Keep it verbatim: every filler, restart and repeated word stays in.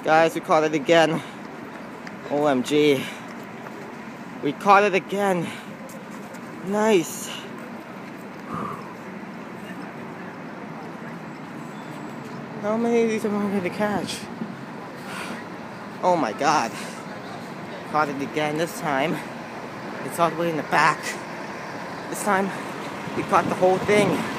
Guys, we caught it again. O M G. We caught it again. Nice. How many of these am I going to catch? Oh my god. Caught it again this time. It's all the way in the back. This time, we caught the whole thing.